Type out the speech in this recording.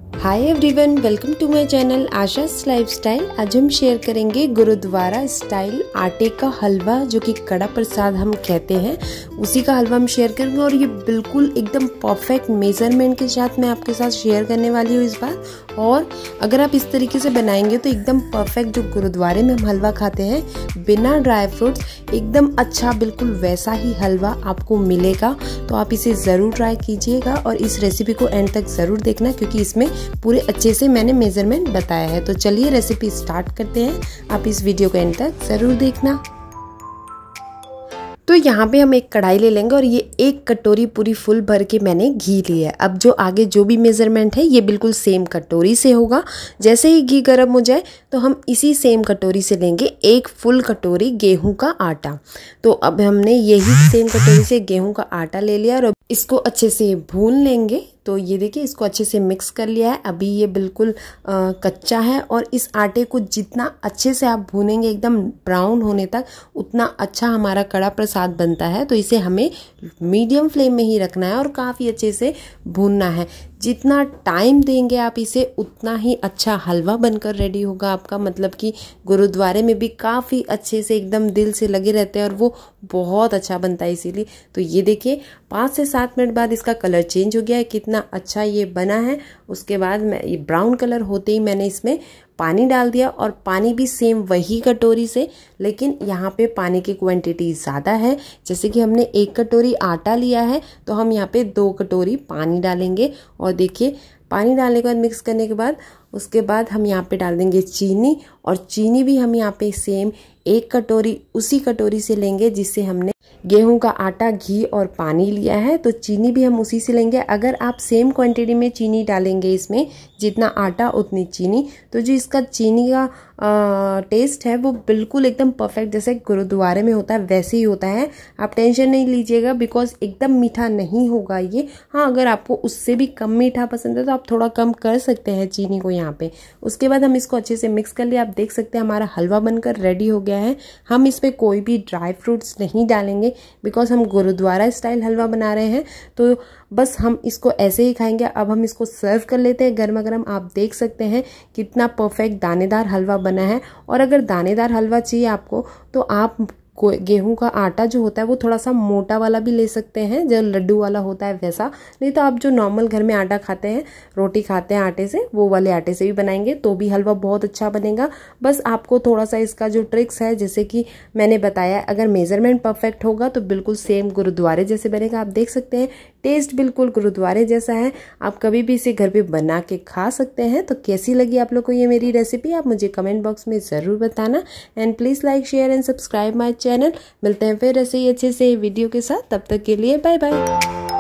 Hi everyone, welcome to my channel Asha's lifestyle. आज हम share करेंगे गुरुद्वारा स्टाइल आटे का हलवा, जो कि कड़ा प्रसाद हम कहते हैं, उसी का हलवा हम शेयर करेंगे। और ये बिल्कुल एकदम परफेक्ट मेजरमेंट के साथ मैं आपके साथ शेयर करने वाली हूँ इस बार। और अगर आप इस तरीके से बनाएंगे तो एकदम परफेक्ट, जो गुरुद्वारे में हम हलवा खाते हैं बिना ड्राई फ्रूट्स, एकदम अच्छा बिल्कुल वैसा ही हलवा आपको मिलेगा। तो आप इसे ज़रूर ट्राई कीजिएगा और इस रेसिपी को एंड तक ज़रूर देखना, क्योंकि इसमें पूरे अच्छे से मैंने मेजरमेंट बताया है। तो चलिए रेसिपी स्टार्ट करते हैं। आप इस वीडियो को एंड तक ज़रूर देखना। तो यहाँ पे हम एक कढ़ाई ले लेंगे और ये 1 कटोरी पूरी फुल भर के मैंने घी लिया है। अब जो आगे जो भी मेज़रमेंट है ये बिल्कुल सेम कटोरी से होगा। जैसे ही घी गर्म हो जाए तो हम इसी सेम कटोरी से लेंगे 1 फुल कटोरी गेहूं का आटा। तो अब हमने यही सेम कटोरी से गेहूं का आटा ले लिया और इसको अच्छे से भून लेंगे। तो ये देखिए, इसको अच्छे से मिक्स कर लिया है। अभी ये बिल्कुल कच्चा है और इस आटे को जितना अच्छे से आप भूनेंगे एकदम ब्राउन होने तक, उतना अच्छा हमारा कड़ा प्रसाद बनता है। तो इसे हमें मीडियम फ्लेम में ही रखना है और काफ़ी अच्छे से भूनना है। जितना टाइम देंगे आप इसे, उतना ही अच्छा हलवा बनकर रेडी होगा आपका। मतलब कि गुरुद्वारे में भी काफ़ी अच्छे से एकदम दिल से लगे रहते हैं और वो बहुत अच्छा बनता है इसीलिए। तो ये देखिए, 5 से 7 मिनट बाद इसका कलर चेंज हो गया है, कितना अच्छा ये बना है। उसके बाद मैं ये ब्राउन कलर होते ही मैंने इसमें पानी डाल दिया, और पानी भी सेम वही कटोरी से, लेकिन यहाँ पे पानी की क्वांटिटी ज़्यादा है। जैसे कि हमने 1 कटोरी आटा लिया है तो हम यहाँ पे 2 कटोरी पानी डालेंगे। और देखिए, पानी डालने के बाद मिक्स करने के बाद उसके बाद हम यहाँ पे डाल देंगे चीनी। और चीनी भी हम यहाँ पे सेम 1 कटोरी उसी कटोरी से लेंगे जिससे हमने गेहूं का आटा, घी और पानी लिया है। तो चीनी भी हम उसी से लेंगे। अगर आप सेम क्वांटिटी में चीनी डालेंगे इसमें, जितना आटा उतनी चीनी, तो जो इसका चीनी का टेस्ट है वो बिल्कुल एकदम परफेक्ट जैसे गुरुद्वारे में होता है वैसे ही होता है। आप टेंशन नहीं लीजिएगा, बिकॉज एकदम मीठा नहीं होगा ये। हाँ, अगर आपको उससे भी कम मीठा पसंद है तो आप थोड़ा कम कर सकते हैं चीनी को यहाँ पे। उसके बाद हम इसको अच्छे से मिक्स कर लिया। आप देख सकते हैं हमारा हलवा बनकर रेडी हो गया है। हम इसमें कोई भी ड्राई फ्रूट्स नहीं डालेंगे, बिकॉज हम गुरुद्वारा स्टाइल हलवा बना रहे हैं। तो बस हम इसको ऐसे ही खाएंगे। अब हम इसको सर्व कर लेते हैं गर्मा गर्म। आप देख सकते हैं कितना परफेक्ट दानेदार हलवा बना है। और अगर दानेदार हलवा चाहिए आपको तो आप गेहूं का आटा जो होता है वो थोड़ा सा मोटा वाला भी ले सकते हैं, जो लड्डू वाला होता है वैसा। नहीं तो आप जो नॉर्मल घर में आटा खाते हैं, रोटी खाते हैं आटे से, वो वाले आटे से भी बनाएंगे तो भी हलवा बहुत अच्छा बनेगा। बस आपको थोड़ा सा इसका जो ट्रिक्स है, जैसे कि मैंने बताया, अगर मेजरमेंट परफेक्ट होगा तो बिल्कुल सेम गुरुद्वारे जैसे बनेगा। आप देख सकते हैं टेस्ट बिल्कुल गुरुद्वारे जैसा है। आप कभी भी इसे घर पे बना के खा सकते हैं। तो कैसी लगी आप लोग को ये मेरी रेसिपी, आप मुझे कमेंट बॉक्स में ज़रूर बताना। And please like, share and subscribe my channel. मिलते हैं फिर ऐसे ही अच्छे से वीडियो के साथ। तब तक के लिए बाय बाय।